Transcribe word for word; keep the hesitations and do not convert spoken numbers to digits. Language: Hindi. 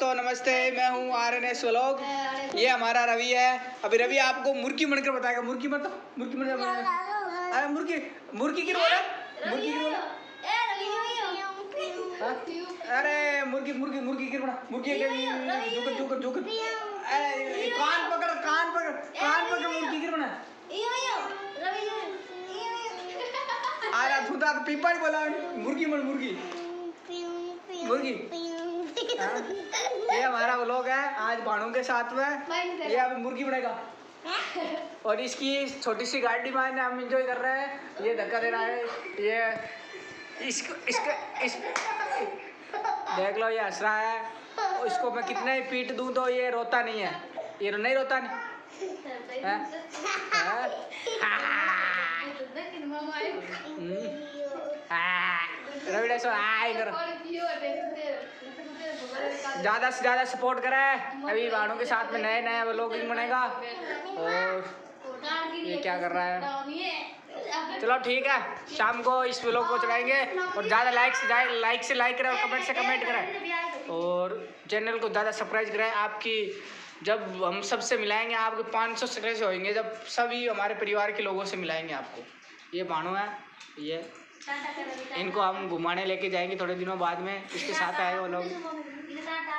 दोस्तों नमस्ते, मैं हूँ आर एन एस व्लॉग। ये हमारा रवि है। अभी रवि आपको मुर्गी बनकर बताएगा। मुर्गी मतलब मुर्गी मतलब अरे मुर्गी मुर्गी की बोला मुर्गी की बोला अरे मुर्गी मुर्गी मुर्गी की बना मुर्गी जुकर जुकर जुकर अरे कान पकड़ कान पकड़ कान पकड़ मुर्गी की बना अरे खुदा तो पीपा ही बोला मुर्गी मन मुर्गी मुर्गी। ये हमारा व्लॉग है आज भाणों के साथ में। ये अभी मुर्गी बनेगा और इसकी छोटी सी गाड़ी में हम एंजॉय कर रहे हैं। ये धक्का दे रहा है। ये इसको इसका इस देख लो, ये हंस रहा है। इसको मैं कितना ही पीट दूं तो ये रोता नहीं है। ये नहीं रोता नहीं है? रवि डेसो आए कर ज़्यादा से ज़्यादा सपोर्ट करें। अभी भाणों के साथ में नए नए व्लॉगिंग बनेगा। और ये क्या कर रहा है? चलो ठीक है, शाम को इस व्लॉग को चलाएंगे और ज़्यादा लाइक से जाए लाइक से लाइक करें और कमेंट से कमेंट करें और चैनल को ज़्यादा सब्सक्राइब करें। आपकी जब हम सबसे मिलाएंगे आपके पाँच सौ सब्सक्राइब होंगे, जब सभी हमारे परिवार के लोगों से मिलाएंगे आपको। ये भाणु है, ये इनको हम घुमाने लेके जाएंगे थोड़े दिनों बाद में। इसके साथ आएगा वो लोग।